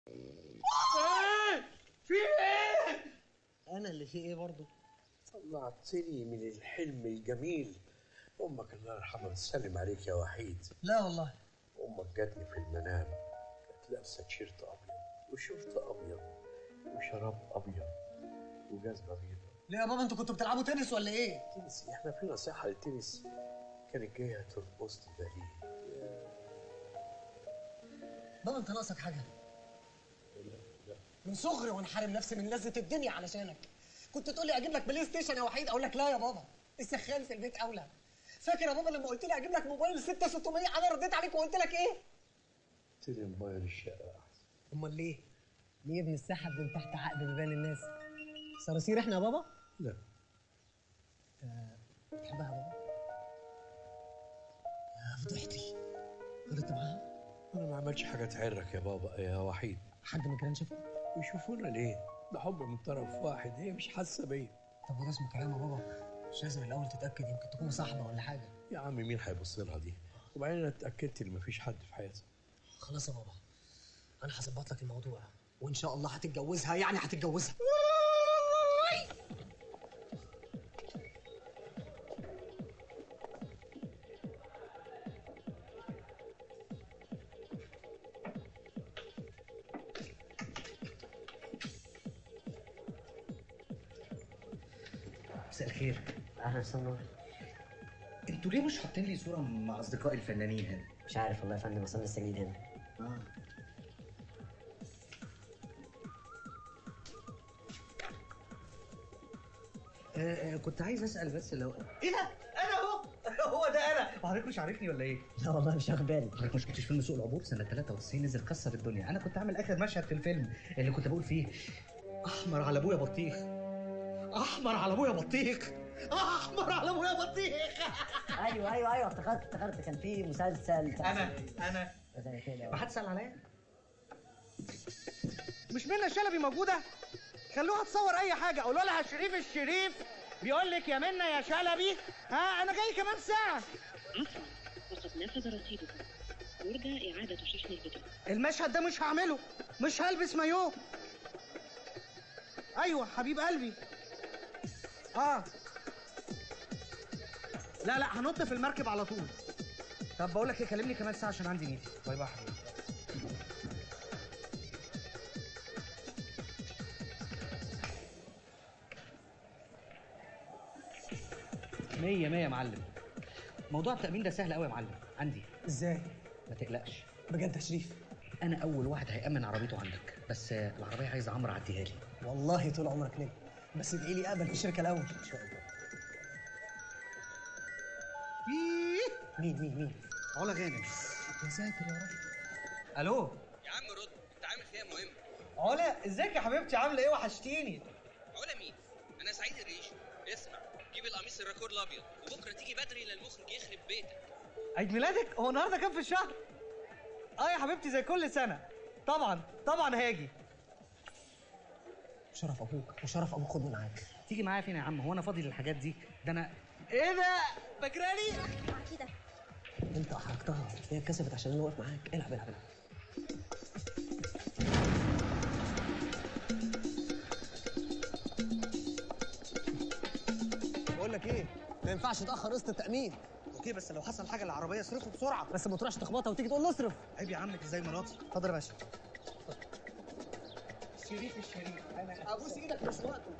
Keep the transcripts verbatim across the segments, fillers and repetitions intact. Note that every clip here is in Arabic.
ايه في ايه؟ انا اللي في ايه برضه؟ طلعتني من الحلم الجميل. امك الله يرحمها بتسلم عليك يا وحيد. لا والله. امك جاتني في المنام، كانت لابسه تيشيرت ابيض وشورت ابيض وشراب ابيض وجزمه بيضاء. ليه يا بابا انتوا كنتوا بتلعبوا تنس ولا ايه؟ تنس؟ احنا فينا صحه للتنس. كانت جايه ترقص لي باليه. بابا انت ناقصك حاجه؟ لا لا، من صغري وانا حارم نفسي من لذة الدنيا علشانك. كنت تقول لي اجيب لك بلاي ستيشن يا وحيد، اقول لك لا يا بابا، السخان في البيت اولى. فاكر يا بابا لما قلت لي اجيب لك موبايل ستة ستمية انا رديت عليك وقلت لك ايه؟ قلت لي موبايل الشقه احسن. امال ليه؟ ليه ابن السحب من تحت عقد بيبان الناس؟ صراصير احنا يا بابا؟ لا. انت بتحبها يا بابا؟ يا فضحتي، غلطت معاها؟ انا ما عملتش حاجه تعرك يا بابا يا وحيد. حد من الجيران شافها؟ يشوفونا ليه؟ ده حب من طرف واحد، هي مش حاسه بيا. طب وده اسمه كلام يا بابا؟ مش لازم الاول تتاكد، يمكن تكون صاحبه ولا حاجه. يا عم مين هيبص لها دي؟ وبعدين انا اتاكدت ان مفيش حد في حياتها. خلاص يا بابا، انا هظبط لك الموضوع وان شاء الله هتتجوزها، يعني هتتجوزها. مساء الخير. اهلا وسهلا. انتوا ليه مش حاطين لي صوره مع اصدقائي الفنانين هنا؟ مش عارف والله يا فندم، اصلا لسه جديد هنا. اه آه، كنت عايز اسال بس لو ايه ده؟ انا اهو هو ده انا. حضرتك مش عارفني ولا ايه؟ لا والله مش واخد بالي. حضرتك مش كنتش فيلم سوق العبور سنه ثلاثة وتسعين نزل كسر الدنيا؟ انا كنت عامل اخر مشهد في الفيلم اللي كنت بقول فيه احمر على ابويا بطيخ، احمر على ابويا بطيخ، احمر على ابويا بطيخ. ايوه ايوه ايوه افتكرت افتكرت كان في مسلسل. انا انا زي كده. ما حد سال عليا؟ مش منى شلبي موجوده؟ خلوها تصور اي حاجه، قولوا لها شريف الشريف بيقول لك يا منى يا شلبي ها انا جاي كمان ساعه. عفوا وقد نفذ رصيدكم، يرجى اعاده شحن البطاقه. المشهد ده مش هعمله، مش هلبس مايوه. ايوه حبيب قلبي. اه لا لا هنط في المركب على طول. طب بقول لك ايه، كلمني كمان ساعه عشان عندي ميتنج. باي باي حبيبي. مية مية يا معلم. موضوع التأمين ده سهل قوي يا معلم، عندي. ازاي؟ ما تقلقش. بجد يا شريف؟ أنا أول واحد هيأمن عربيته عندك، بس العربية عايزة عمرو عديها لي. والله طول عمرك ليه، بس ادعي لي اقبل في الشركه الاول. إن شاء الله. مين مين مين؟ علا غانم. يا ساتر يا رب. ألو يا عم رد، انت عامل فيها مهم. علا ازيك يا حبيبتي، عاملة إيه؟ وحشتيني. علا مين؟ أنا سعيد الريشي. اسمع، جيب القميص الراكور الأبيض وبكرة تيجي بدري للمخرج يخرب بيتك. عيد ميلادك؟ هو النهارده كام في الشهر؟ اه يا حبيبتي زي كل سنة. طبعا طبعا هاجي. شرف ابوك وشرف ابوك، خدني معاك. تيجي معايا فين يا عم؟ هو انا فاضي للحاجات دي؟ ده انا ايه ده؟ فاكراني؟ كده انت احرجتها، هي اتكسفت عشان انا واقف معاك. العب العب العب. بقول لك ايه، ما ينفعش تاخر قسط التامين. اوكي بس لو حصل حاجه العربيه اصرفه بسرعه. بس ما تروحش تخبطها وتيجي تقول له اصرف. عيب يا عمك ازاي مراتي. اتفضل يا باشا. شريف الشريف انا ابوس ايدك مش وقته.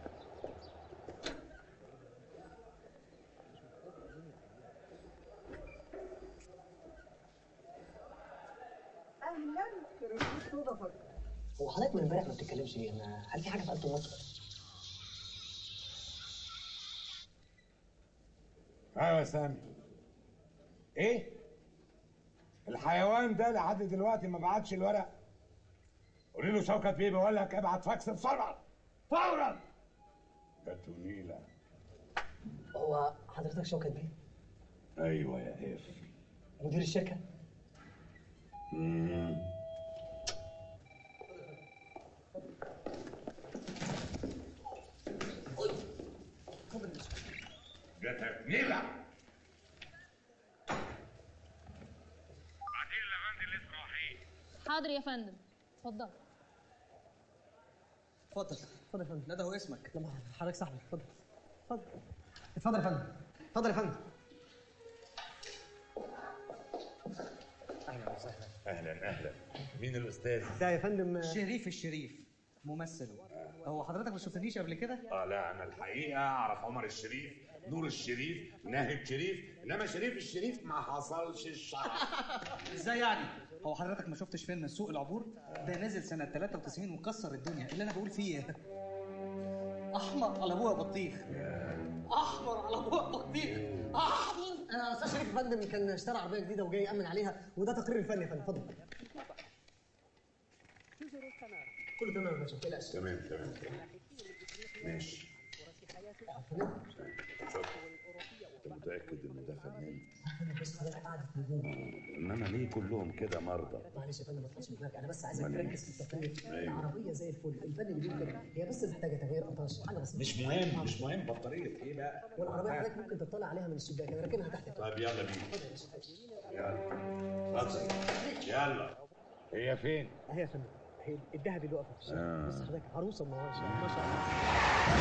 اهلا كريم صدفك. هو حضرتك من امبارح ما بتتكلمش ليه؟ انا هل في حاجه في قلب مصر؟ ايوه يا سامي. ايه؟ الحيوان ده لحد دلوقتي ما بعتش الورق. قولي له شوكت بيه بيقول لك ابعت فاكس بسرعه فورا. ده تونيله. هو حضرتك شوكت بيه؟ ايوه يا اف. مدير الشركه؟ امم ده تونيله. حاضر يا فندم، اتفضل. اتفضل اتفضل يا فندم. لا ده هو اسمك. لما حضرتك صاحبي. اتفضل اتفضل اتفضل يا فندم. اتفضل يا فندم. اهلا وسهلا. اهلا اهلا. مين الاستاذ؟ ده يا فندم شريف الشريف ممثل. هو حضرتك ما شفتنيش قبل كده؟ اه لا انا الحقيقه اعرف عمر الشريف، نور الشريف، ناهد شريف، انما شريف الشريف ما حصلش الشرف. ازاي يعني؟ هو حضرتك ما شفتش فيلم سوق العبور؟ ده نزل سنة ثلاثة وتسعين وكسر الدنيا. اللي انا بقول فيه احمر على ابويا بطيخ. احمر على ابويا بطيخ. احمر. انا استاذ شريف يا فندم كان اشترى عربيه جديده وجاي يامن عليها، وده تقرير الفني يا فندم. اتفضل. كله تمام يا باشا، ما تقلقش. تمام تمام تمام. ماشي. شوف انت متاكد ان ده فنان؟ بس حضرتك قاعد في الهجوم. انما ليه كلهم كده مرضى؟ معلش يا فندم ما تخافش من دماغك، انا بس عايزك أمال إيه؟ تركز في التقرير. أيوة. العربيه زي الفل، الفن اللي بيقول كده هي بس محتاجه تغيير قطاش، حاجه بسيطه. مش مهم مش مهم بطاريه ايه بقى؟ والعربيه حضرتك ممكن تطلع عليها من الشباك، انا راكنها تحت. طيب يلا بينا. يلا اتفضل. يلا. هي فين؟ اهي يا فندم، هي الذهب اللي واقفه في الشارع. آه. بص حضرتك عروسه منوره ما شاء الله.